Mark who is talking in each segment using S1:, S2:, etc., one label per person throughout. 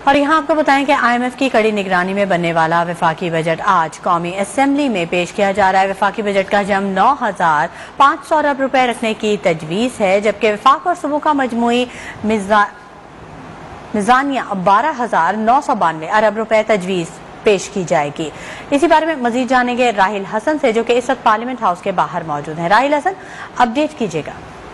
S1: और यहाँ आपको बताएं कि IMF की कड़ी निगरानी में बनने वाला वफाकी बजट आज कौमी असेंबली में पेश किया जा रहा है। वफाकी बजट का हजम 9,500 अरब रुपए रखने की तजवीज़ है, जबकि वफाक और सूबों का मजमूई मिज़ानिया 12,992 अरब रुपए तजवीज़ पेश की जाएगी। इसी बारे में मजीद जानेंगे राहिल हसन से, जो कि इस वक्त पार्लियामेंट हाउस के बाहर मौजूद हैं। राहिल हसन, अपडेट कीजिएगा।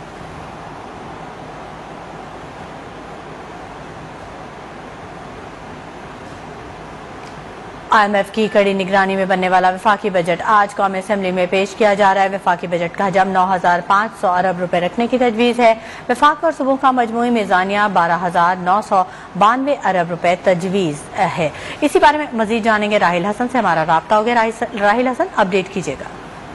S1: IMF की कड़ी निगरानी में बनने वाला वफाकी बजट आज कौमी असेंबली में पेश किया जा रहा है। वफाकी बजट का हजम 9,500 अरब रुपए रखने की तजवीज़ है। वफाक और सूबों का मजमूई मिज़ानिया 12,992 अरब रुपए तजवीज़ है। इसी बारे में मजीद जानेंगे राहिल हसन से, हमारा राब्ता हो गया। राहिल हसन, अपडेट कीजिएगा।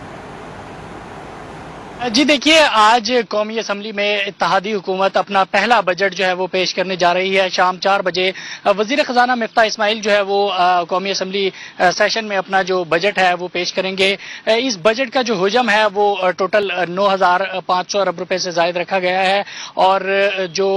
S2: जी देखिए, आज कौमी असम्बली में इत्तेहादी हुकूमत अपना पहला बजट जो है वो पेश करने जा रही है। शाम 4 बजे वजीर खजाना मिफ्ता इस्माइल जो है वो कौमी असम्बली सेशन में अपना जो बजट है वो पेश करेंगे। इस बजट का जो हुजम है वो टोटल 9,500 अरब रुपए से जायद रखा गया है और जो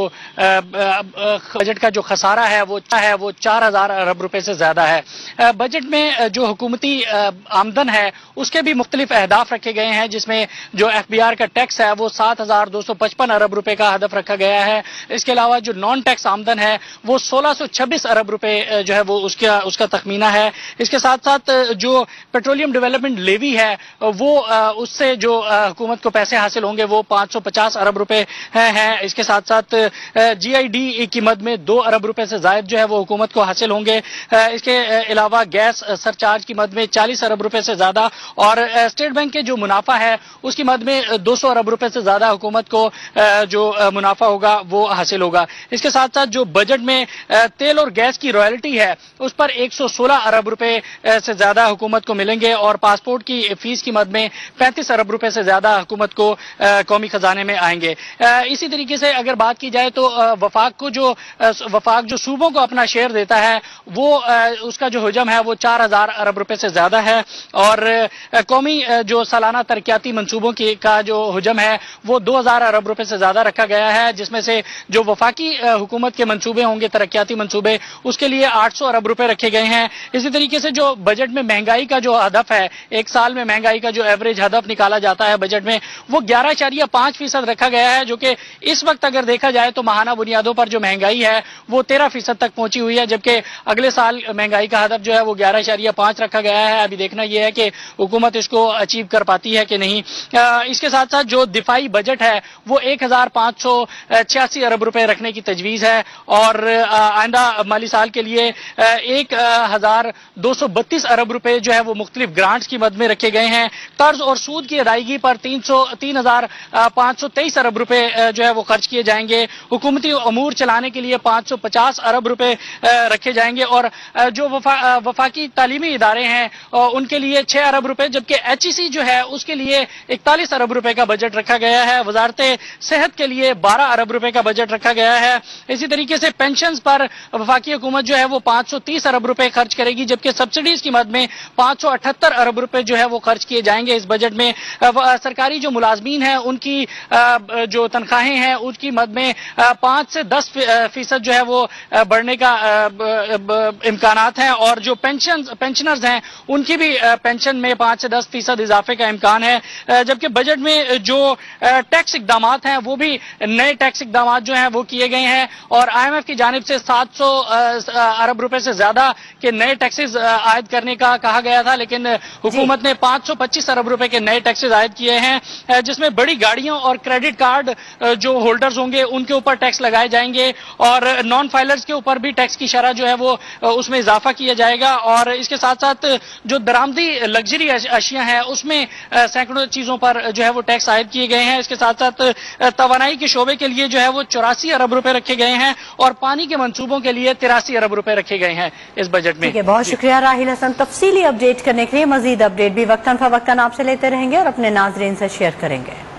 S2: बजट का जो खसारा है वो 4,000 अरब रुपए से ज्यादा है। बजट में जो हुकूमती आमदन है उसके भी मुख्तलिफ अहदाफ रखे गए हैं, जिसमें जो FBR का टैक्स है वो 7,255 अरब रुपए का हदफ रखा गया है। इसके अलावा जो नॉन टैक्स आमदन है वो 1,626 अरब रुपए जो है वो उसका तखमीना है। इसके साथ साथ जो पेट्रोलियम डेवलपमेंट लेवी है वो उससे जो हुकूमत को पैसे हासिल होंगे वो 550 अरब रुपए हैं। इसके साथ साथ GID की मद में 2 अरब रुपए से जायद जो है वो हुकूमत को हासिल होंगे। इसके अलावा गैस सरचार्ज की मद में 40 अरब रुपए से ज्यादा और स्टेट बैंक के जो मुनाफा है उसकी मद में 200 अरब रुपए से ज्यादा हुकूमत को जो मुनाफा होगा वो हासिल होगा। इसके साथ साथ जो बजट में तेल और गैस की रॉयल्टी है उस पर 116 अरब रुपए से ज्यादा हुकूमत को मिलेंगे और पासपोर्ट की फीस की मद में 35 अरब रुपए से ज्यादा हुकूमत को कौमी खजाने में आएंगे। इसी तरीके से अगर बात की जाए तो वफाक जो सूबों को अपना शेयर देता है वो उसका जो हुजम है वो 4,000 अरब रुपए से ज्यादा है और कौमी जो सालाना तरक्याती मंसूबों का जो हुजम है वो 2,000 अरब रुपए से ज्यादा रखा गया है, जिसमें से जो वफाकी हुकूमत के मंसूबे होंगे तरक्याती मंसूबे उसके लिए 800 अरब रुपए रखे गए हैं। इसी तरीके से जो बजट में महंगाई का जो हदफ है, एक साल में महंगाई का जो एवरेज हदफ निकाला जाता है बजट में वो 11.5% रखा गया है, जो कि इस वक्त अगर देखा जाए तो माहाना बुनियादों पर जो महंगाई है वो 13% तक पहुंची हुई है, जबकि अगले साल महंगाई का हदफ जो है वो 11.5 रखा गया है। अभी देखना यह है कि हुकूमत इसको अचीव कर पाती है कि नहीं। इसके साथ साथ जो दिफाई बजट है वो 1,586 अरब रुपए रखने की तजवीज है और आइंदा माली साल के लिए 1,232 अरब रुपए जो है वो मुख्तलिफ ग्रांट्स की मद में रखे गए हैं। कर्ज और सूद की अदायगी पर 3,523 अरब रुपए जो है वो खर्च किए जाएंगे। हुकूमती अमूर चलाने के लिए 550 अरब रुपए रखे जाएंगे और जो वफाकी तालीमी इदारे हैं उनके लिए 6 अरब रुपए, जबकि HEC जो है उसके लिए 41 अरब रुपए का बजट रखा गया है। वजारत सेहत के लिए 12 अरब रुपए का बजट रखा गया है। इसी तरीके से पेंशन पर वफाकी हुकूमत जो है वो 530 अरब रुपए खर्च करेगी, जबकि सब्सिडीज की मद में 578 अरब रुपए जो है वो खर्च किए जाएंगे इस बजट में। सरकारी जो मुलाजमीन है उनकी जो तनख्वाहें हैं उसकी मद में 5 से 10% जो है वो बढ़ने का इम्कानात हैं और जो पेंशनर्स हैं उनकी भी पेंशन में 5 से 10% इजाफे का इम्कान है। जबकि बजट में जो टैक्स इकदाम हैं वो भी नए टैक्स इकदाम जो हैं वो किए गए हैं और IMF की जानिब से 700 अरब रुपए से ज्यादा के नए टैक्सेस आयद करने का कहा गया था, लेकिन हुकूमत ने 525 अरब रुपए के नए टैक्सेस आयद किए हैं, जिसमें बड़ी गाड़ियों और क्रेडिट कार्ड जो होल्डर्स होंगे उनके ऊपर टैक्स लगाए जाएंगे और नॉन फाइलर्स के ऊपर भी टैक्स की शरह जो है वो उसमें इजाफा किया जाएगा। और इसके साथ साथ जो दरामदी लग्जरी अशिया है उसमें सैकड़ों चीजों पर जो है वो टैक्स आयद किए गए हैं। इसके साथ साथ तवानाई के शोबे के लिए जो है वो 84 अरब रुपए रखे गए हैं और पानी के मंसूबों के लिए 83 अरब रुपए रखे गए हैं इस बजट में।
S1: बहुत शुक्रिया राहिल हसन, तफसीली अपडेट करने के लिए। मजीद अपडेट भी वक्तन फवक्तन आपसे लेते रहेंगे और अपने नाजरीन से शेयर करेंगे।